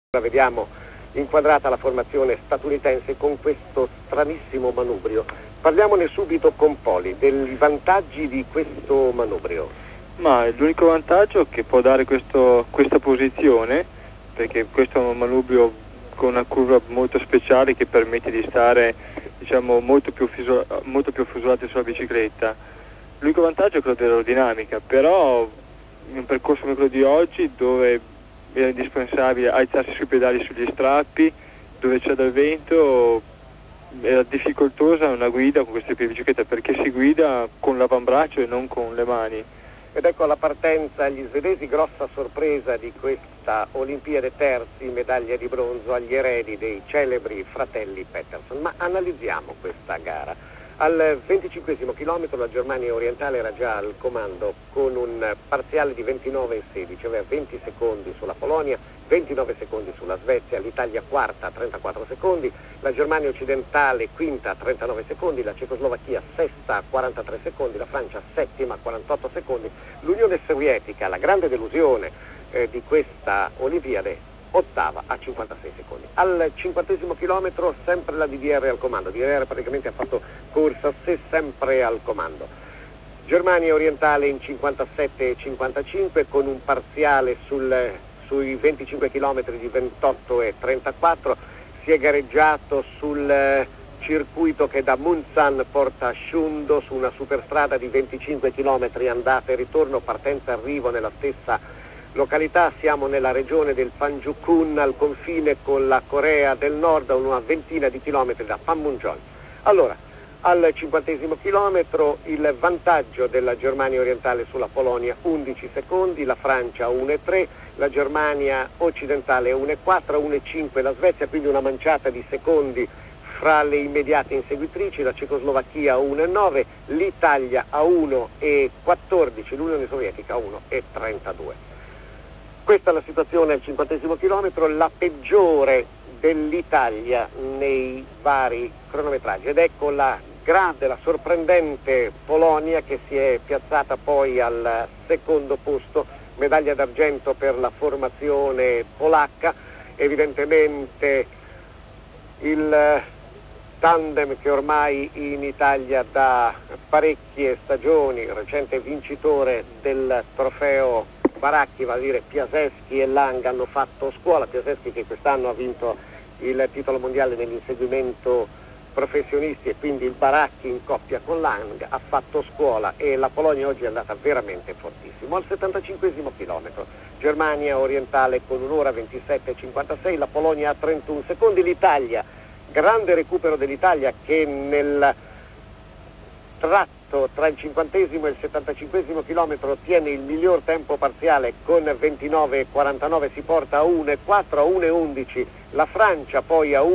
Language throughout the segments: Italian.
Vediamo inquadrata la formazione statunitense con questo stranissimo manubrio. Parliamone subito con Poli, dei vantaggi di questo manubrio. Ma l'unico vantaggio che può dare questa posizione, perché questo è un manubrio con una curva molto speciale che permette di stare, diciamo, molto più fusolati sulla bicicletta. L'unico vantaggio è quello dell'aerodinamica, però in un percorso come quello di oggi, dove era indispensabile alzarsi sui pedali sugli strappi, dove c'è del vento, era difficoltosa una guida con questo tipo di bicicletta, perché si guida con l'avambraccio e non con le mani. Ed ecco alla partenza gli svedesi, grossa sorpresa di questa Olimpiade, terzi, medaglia di bronzo agli eredi dei celebri fratelli Pettersson. Ma analizziamo questa gara. Al 25esimo chilometro la Germania orientale era già al comando con un parziale di 29,16, aveva 20 secondi sulla Polonia, 29 secondi sulla Svezia, l'Italia quarta a 34 secondi, la Germania occidentale quinta a 39 secondi, la Cecoslovacchia sesta a 43 secondi, la Francia settima a 48 secondi, l'Unione Sovietica, la grande delusione di questa Olimpiade, ottava a 56 secondi. Al 50esimo chilometro sempre la DDR al comando. DDR praticamente ha fatto corsa a sé, sempre al comando. Germania orientale in 57 e 55 con un parziale sui 25 chilometri di 28 e 34. Si è gareggiato sul circuito che da Munsan porta a Shundo, su una superstrada di 25 chilometri andata e ritorno, partenza e arrivo nella stessa località. Siamo nella regione del Panjukun, al confine con la Corea del Nord, a una ventina di chilometri da Panmunjom. Allora, al 50esimo chilometro il vantaggio della Germania orientale sulla Polonia 11 secondi, la Francia 1,3, la Germania occidentale 1,4, 1,5 la Svezia, quindi una manciata di secondi fra le immediate inseguitrici, la Cecoslovacchia a 1,9, l'Italia a 1,14, l'Unione Sovietica a 1,32. Questa è la situazione al 50esimo chilometro, la peggiore dell'Italia nei vari cronometraggi. Ed ecco la grande, la sorprendente Polonia che si è piazzata poi al secondo posto, medaglia d'argento per la formazione polacca. Evidentemente il tandem che ormai in Italia da parecchie stagioni, recente vincitore del trofeo Baracchi, vale a dire Piasecki e Lang, hanno fatto scuola. Piasecki che quest'anno ha vinto il titolo mondiale nell'inseguimento professionisti, e quindi il Baracchi in coppia con Lang ha fatto scuola, e la Polonia oggi è andata veramente fortissimo. Al 75esimo chilometro Germania orientale con 1 ora 27,56, la Polonia a 31 secondi, l'Italia, grande recupero dell'Italia che nel tratto tra il 50esimo e il 75esimo chilometro ottiene il miglior tempo parziale con 29,49, si porta a 1,4, a 1,11 la Francia, poi a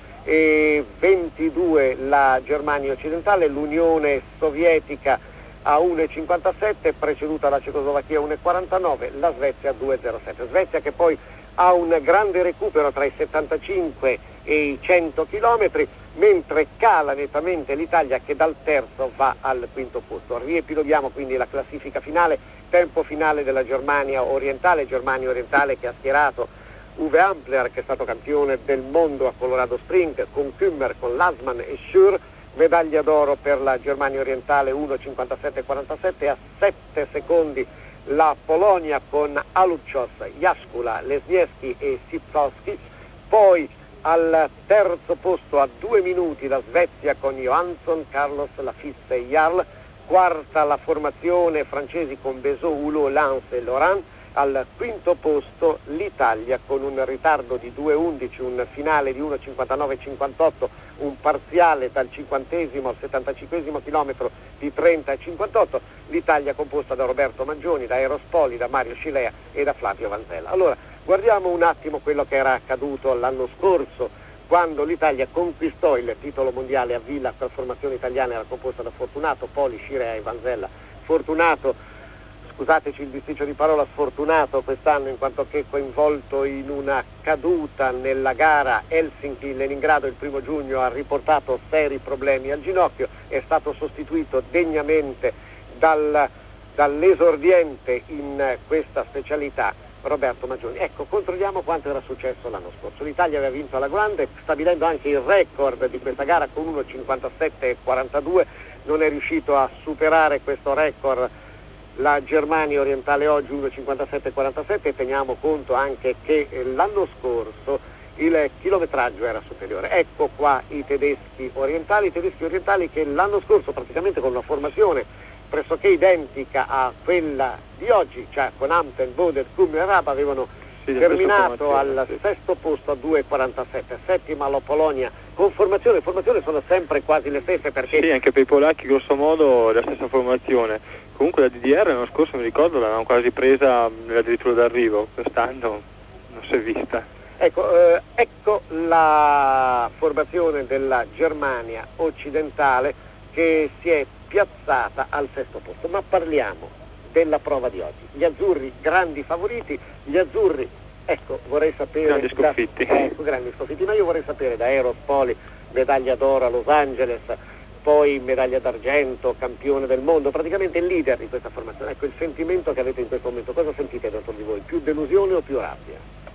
1,22 la Germania occidentale, l'Unione Sovietica a 1,57, preceduta la Cecoslovacchia a 1,49, la Svezia a 2,07. Svezia che poi ha un grande recupero tra i 75 e i 100 chilometri, mentre cala nettamente l'Italia che dal terzo va al quinto posto. Riepiloghiamo quindi la classifica finale, tempo finale della Germania orientale che ha schierato Uwe Ampler, che è stato campione del mondo a Colorado Springs, con Kümmer, con Lasman e Schur, medaglia d'oro per la Germania orientale 1,57,47, a 7 secondi la Polonia con Aluchos, Jaskula, Lesniewski e Sipkowski, poi al terzo posto a 2 minuti la Svezia con Johansson, Carlos, Lafisse e Jarl, quarta la formazione francesi con Besot, Hulot, Lance e Laurent, al quinto posto l'Italia con un ritardo di 2,11, un finale di 1,59,58, un parziale dal 50esimo al 75esimo chilometro di 30,58, l'Italia composta da Roberto Mangioni, da Eros Poli, da Mario Scilea e da Flavio Vanzella. Allora, guardiamo un attimo quello che era accaduto l'anno scorso, quando l'Italia conquistò il titolo mondiale a Villa. La formazione italiana era composta da Fortunato, Poli, Scilea e Vanzella. Fortunato, scusateci il bisticcio di parola, sfortunato quest'anno in quanto che coinvolto in una caduta nella gara Helsinki-Leningrado il 1° giugno, ha riportato seri problemi al ginocchio, è stato sostituito degnamente dall'esordiente in questa specialità Roberto Maggioni. Ecco, controlliamo quanto era successo l'anno scorso. L'Italia aveva vinto alla grande, stabilendo anche il record di questa gara con 1,57,42, non è riuscito a superare questo record la Germania orientale oggi 1,57,47, e teniamo conto anche che l'anno scorso il chilometraggio era superiore. Ecco qua i tedeschi orientali che l'anno scorso praticamente con una formazione pressoché identica a quella di oggi, cioè con Amten, Bodet, Kum e Rab, avevano terminato al sesto posto a 2,47, settima la Polonia con formazione sono sempre quasi le stesse, perché sì, anche per i polacchi grosso modo la stessa formazione. Comunque la DDR l'anno scorso, mi ricordo, l'avevamo quasi presa addirittura d'arrivo, quest'anno non si è vista. Ecco la formazione della Germania occidentale che si è piazzata al sesto posto, ma parliamo della prova di oggi. Gli azzurri grandi favoriti, gli azzurri, ecco, vorrei sapere grandi sconfitti. Grandi sconfitti, ma io vorrei sapere da Eros Poli, medaglia d'oro a Los Angeles, poi medaglia d'argento, campione del mondo, praticamente il leader di questa formazione. Ecco il sentimento che avete in questo momento, cosa sentite dentro di voi? Più delusione o più rabbia?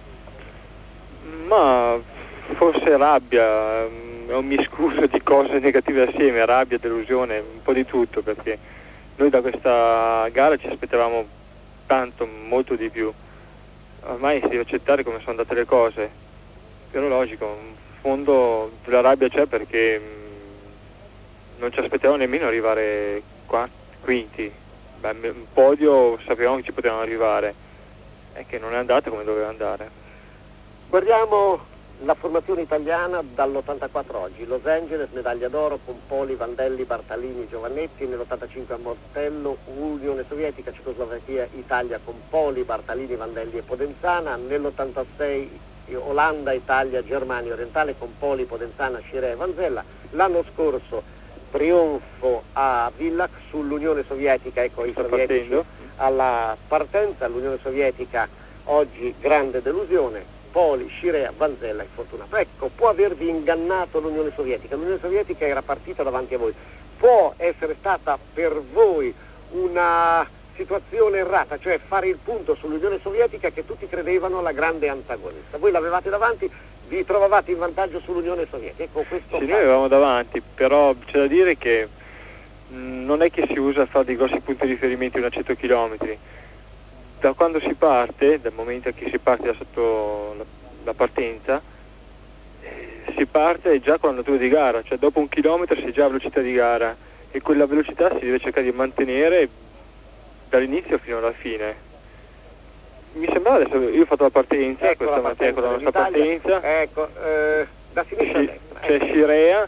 Ma forse rabbia, è un miscuglio di cose negative assieme, rabbia, delusione, un po' di tutto, perché noi da questa gara ci aspettavamo tanto, molto di più. Ormai si deve accettare come sono andate le cose, però logico, in fondo la rabbia c'è perché non ci aspettavamo nemmeno arrivare quinti. Un podio sapevamo che ci potevamo arrivare, è che non è andata come doveva andare. Guardiamo la formazione italiana dall'84 oggi. Los Angeles, medaglia d'oro con Poli, Vandelli, Bartalini, Giovannetti. Nell'85 a Mortello, Unione Sovietica, Cecoslovacchia, Italia con Poli, Bartalini, Vandelli e Podenzana. Nell'86 Olanda, Italia, Germania orientale con Poli, Podenzana, Scirea e Vanzella. L'anno scorso trionfo a Villach sull'Unione Sovietica, ecco i sovietici alla partenza. L'Unione Sovietica oggi grande delusione. Poli, Scirea, Vanzella e Fortunato. Ecco, può avervi ingannato l'Unione Sovietica. L'Unione Sovietica era partita davanti a voi. Può essere stata per voi una situazione errata, cioè fare il punto sull'Unione Sovietica che tutti credevano la grande antagonista. Voi l'avevate davanti, vi trovavate in vantaggio sull'Unione Sovietica. Ecco, questo sì, noi avevamo davanti, però c'è da dire che non è che si usa a fare dei grossi punti di riferimento in 100 km. Da quando si parte, dal momento in cui si parte da sotto la partenza, si parte già con la natura di gara, cioè dopo un chilometro si è già a velocità di gara e quella velocità si deve cercare di mantenere dall'inizio fino alla fine. Mi sembrava adesso, io ho fatto la partenza, ecco questa mattina con la nostra partenza, ecco, da sinistra a destra. C'è Scirea,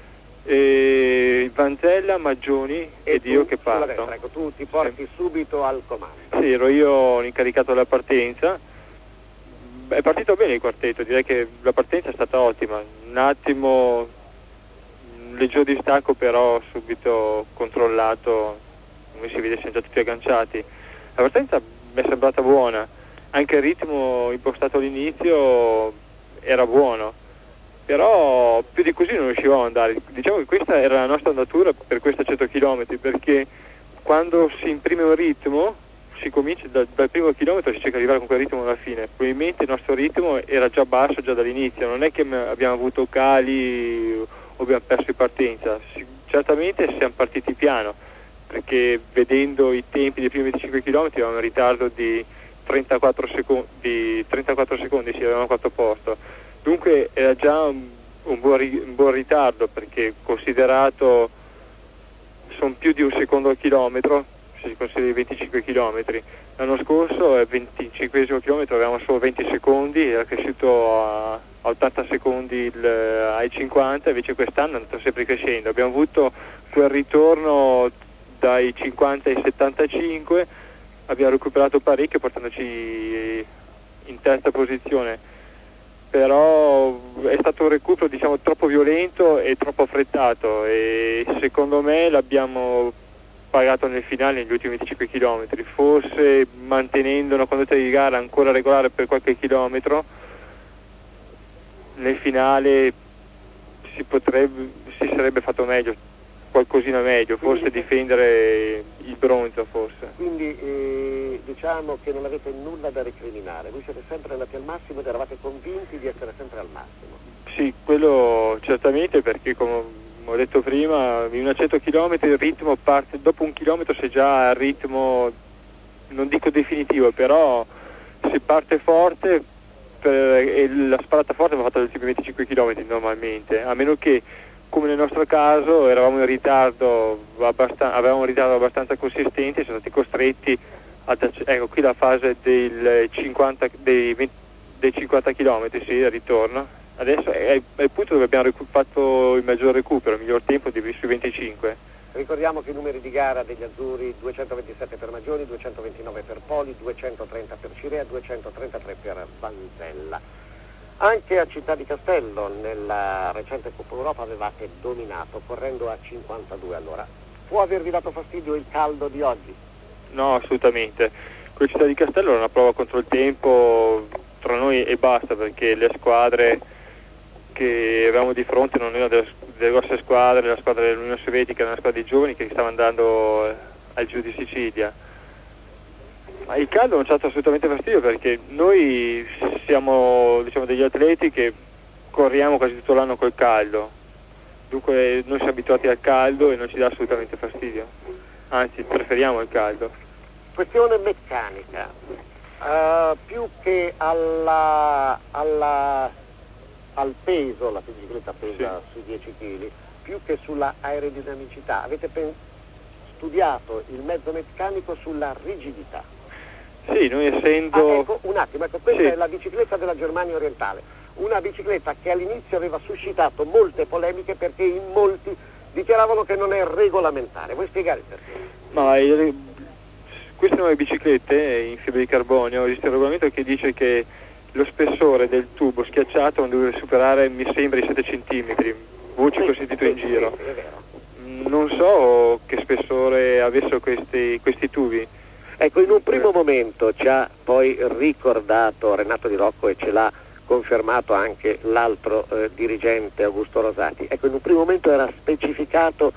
Vanzella, Maggioni ed io che parto. Destra, ecco, tu ti porti subito al comando. Sì, ero io l'incaricato della partenza. È partito bene il quartetto, direi che la partenza è stata ottima. Un attimo, un leggero distacco, però subito controllato, come si vede siamo già tutti agganciati. La partenza mi è sembrata buona, anche il ritmo impostato all'inizio era buono, però più di così non riuscivamo ad andare. Diciamo che questa era la nostra andatura per questa 100 km, perché quando si imprime un ritmo si comincia dal primo chilometro, si cerca di arrivare con quel ritmo alla fine. Probabilmente il nostro ritmo era già basso già dall'inizio, non è che abbiamo avuto cali o abbiamo perso in partenza. Certamente siamo partiti piano, perché vedendo i tempi dei primi 25 km avevamo un ritardo di 34 secondi, sì, avevamo 4 posto. Dunque era già un buon ritardo, perché considerato sono più di un secondo al chilometro, se si considera i 25 km. L'anno scorso al 25esimo chilometro avevamo solo 20 secondi, era cresciuto a 80 secondi ai 50, invece quest'anno è andato sempre crescendo. Abbiamo avuto quel ritorno dai 50 ai 75, abbiamo recuperato parecchio portandoci in terza posizione, però è stato un recupero, diciamo, troppo violento e troppo affrettato, e secondo me l'abbiamo pagato nel finale, negli ultimi 25 km. Forse mantenendo una condotta di gara ancora regolare per qualche chilometro, nel finale si sarebbe fatto meglio, qualcosina meglio, forse difendere il bronzo forse. Quindi voi diciamo che non avete nulla da recriminare, voi siete sempre andati al massimo ed eravate convinti di essere sempre al massimo. Sì, quello certamente, perché come ho detto prima, in una 100 km il ritmo parte, dopo un chilometro sei già al ritmo, non dico definitivo, però si parte forte e la sparata forte va fatta agli ultimi 25 km normalmente, a meno che, come nel nostro caso, eravamo in ritardo, avevamo un ritardo abbastanza consistente e siamo stati costretti ecco qui la fase dei 50 km, sì, il ritorno. Adesso è il punto dove abbiamo fatto il maggior recupero, il miglior tempo sui 25. Ricordiamo che i numeri di gara degli azzurri: 227 per Magioni, 229 per Poli, 230 per Cirea, 233 per Vanzella. Anche a Città di Castello nella recente Coppa Europa avevate dominato correndo a 52 all'ora. Può avervi dato fastidio il caldo di oggi? No, assolutamente. Con Città di Castello era una prova contro il tempo tra noi e basta, perché le squadre che avevamo di fronte non erano delle grosse squadre, la squadra dell'Unione Sovietica era una squadra di giovani che stava andando al Giù di Sicilia. Ma il caldo non ci ha dato assolutamente fastidio, perché noi siamo, diciamo, degli atleti che corriamo quasi tutto l'anno col caldo, dunque noi siamo abituati al caldo e non ci dà assolutamente fastidio, anzi preferiamo il caldo. Questione meccanica, più che al peso, la bicicletta pesa sui 10 kg, più che sulla aerodinamicità, avete studiato il mezzo meccanico sulla rigidità? Sì, noi essendo... ecco, un attimo, ecco, questa è la bicicletta della Germania orientale, una bicicletta che all'inizio aveva suscitato molte polemiche perché in molti dichiaravano che non è regolamentare. Vuoi spiegare il perché? Ma queste nuove biciclette in fibra di carbonio, esiste un regolamento che dice che lo spessore del tubo schiacciato non deve superare, mi sembra, i 7 cm, voce che ho sentito in giro. Sì, è vero. Non so che spessore avessero questi tubi. Ecco, in un primo momento ci ha poi ricordato Renato Di Rocco e ce l'ha confermato anche l'altro dirigente Augusto Rosati. Ecco, in un primo momento era specificato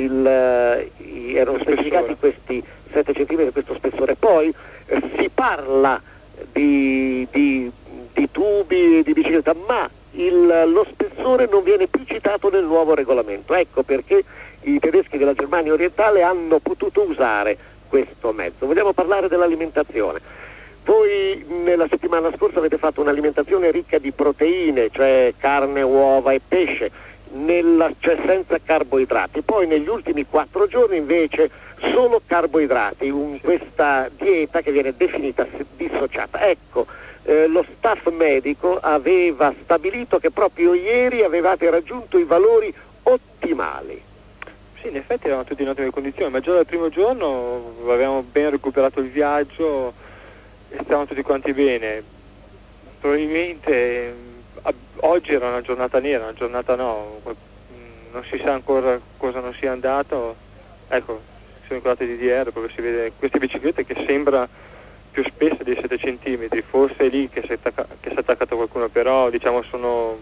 erano specificati questi 7 cm, questo spessore. Poi si parla di tubi e di bicicletta, ma lo spessore non viene più citato nel nuovo regolamento. Ecco perché i tedeschi della Germania orientale hanno potuto usare questo mezzo. Vogliamo parlare dell'alimentazione. Voi nella settimana scorsa avete fatto un'alimentazione ricca di proteine, cioè carne, uova e pesce, cioè senza carboidrati. Poi negli ultimi 4 giorni invece solo carboidrati, questa dieta che viene definita dissociata. Ecco, lo staff medico aveva stabilito che proprio ieri avevate raggiunto i valori ottimali. Sì, in effetti eravamo tutti in ottime condizioni, ma già dal primo giorno avevamo ben recuperato il viaggio e stavamo tutti quanti bene. Probabilmente oggi era una giornata nera, una giornata no, non si sa ancora cosa non sia andato. Ecco, sono inquadrate di DR, proprio si vede queste biciclette che sembra più spesse di 7 cm, forse è lì che si è attaccato qualcuno, però diciamo sono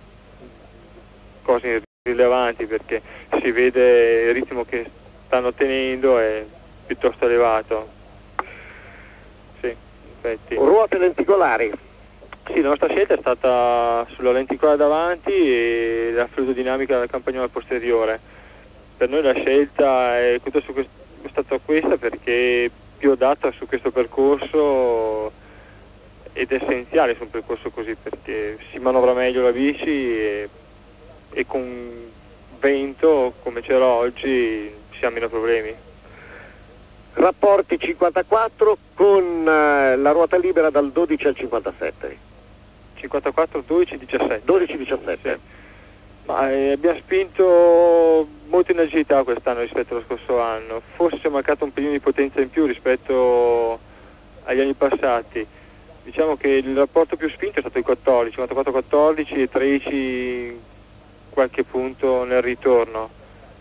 cose rilevanti perché si vede il ritmo che stanno tenendo è piuttosto elevato. Sì, in effetti. Ruote lenticolari. Sì, la nostra scelta è stata sulla lenticola davanti e la fluidodinamica della campagnola posteriore. Per noi la scelta è stata questa perché più adatta su questo percorso ed è essenziale su un percorso così, perché si manovra meglio la bici e con vento come c'era oggi si hanno meno problemi. Rapporti 54 con la ruota libera dal 12 al 57. 54, 12, 17. 12, 17. Sì. Ma abbiamo spinto molto in agilità quest'anno rispetto allo scorso anno. Forse ci è mancato un pelino di potenza in più rispetto agli anni passati. Diciamo che il rapporto più spinto è stato il 14, 54-14 e 13 qualche punto nel ritorno.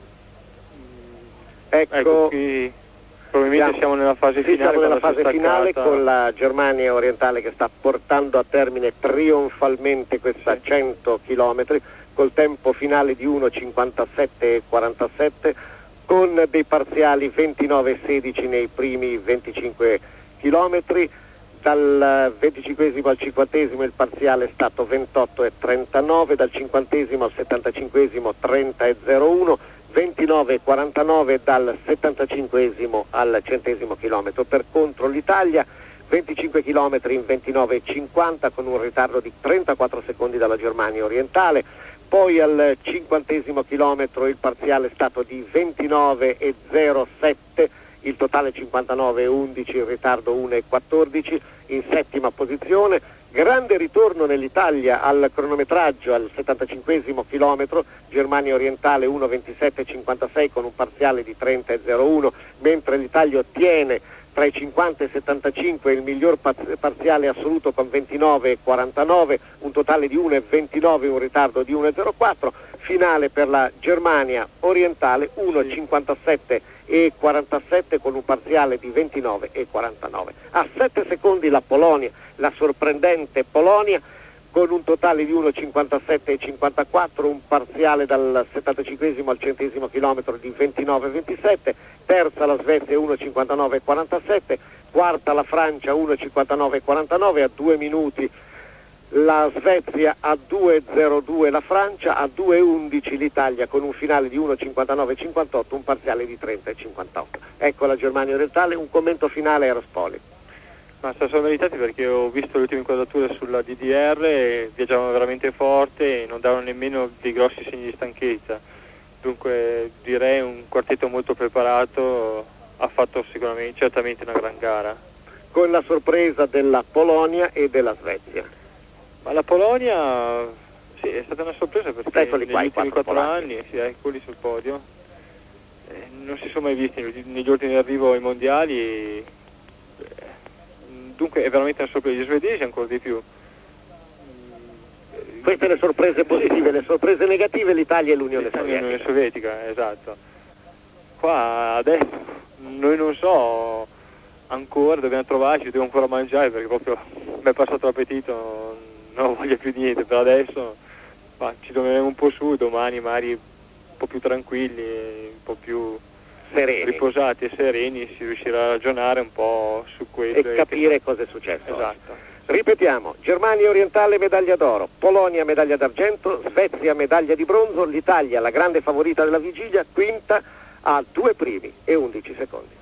Ecco qui probabilmente siamo nella fase finale. Siamo nella fase finale con la Germania orientale che sta portando a termine trionfalmente questa 100 km col tempo finale di 1:57:47 con dei parziali 29:16 nei primi 25 chilometri. Dal 25esimo al 50esimo il parziale è stato 28,39, dal 50esimo al 75esimo 30,01, 29,49 dal 75esimo al 100esimo chilometro. Per contro l'Italia 25 km in 29,50 con un ritardo di 34 secondi dalla Germania orientale. Poi al 50esimo chilometro il parziale è stato di 29,07, il totale 59,11, il ritardo 1,14. In settima posizione, grande ritorno nell'Italia al cronometraggio al 75esimo chilometro, Germania orientale 1,27,56 con un parziale di 30,01, mentre l'Italia ottiene tra i 50 e i 75 il miglior parziale assoluto con 29,49, un totale di 1,29, un ritardo di 1,04. Finale per la Germania orientale 1,57,47 con un parziale di 29,49. A 7 secondi la Polonia, la sorprendente Polonia, con un totale di 1,57,54, un parziale dal 75esimo al 100esimo chilometro di 29,27, terza la Svezia 1,59,47, quarta la Francia 1,59,49, a 2 minuti la Svezia, a 2,02 la Francia, a 2,11 l'Italia con un finale di 1,59,58, un parziale di 30,58. Ecco la Germania orientale, un commento finale a Rospoli. Ma sono meritati perché ho visto le ultime inquadrature sulla DDR e viaggiavano veramente forte e non davano nemmeno dei grossi segni di stanchezza. Dunque direi un quartetto molto preparato, ha fatto certamente una gran gara. Con la sorpresa della Polonia e della Svezia. Ma la Polonia sì, è stata una sorpresa perché negli ultimi 4 anni, sì, eccoli sul podio, non si sono mai visti negli ordini di arrivo ai mondiali. Dunque è veramente una sorpresa, gli svedesi ancora di più. Queste le sorprese positive, le sorprese negative l'Italia e l'Unione Sovietica. L'Unione Sovietica, esatto. Qua adesso noi non so ancora, dobbiamo trovarci, dobbiamo ancora mangiare perché proprio mi è passato l'appetito, non voglio più niente per adesso, ma ci dormiremo un po' su, domani magari un po' più tranquilli, un po' più sereni, riposati e sereni, si riuscirà a ragionare un po' su questo e capire cosa è successo. Esatto. Ripetiamo: Germania orientale medaglia d'oro, Polonia medaglia d'argento, Svezia medaglia di bronzo, l'Italia la grande favorita della vigilia, quinta a 2 primi e 11 secondi.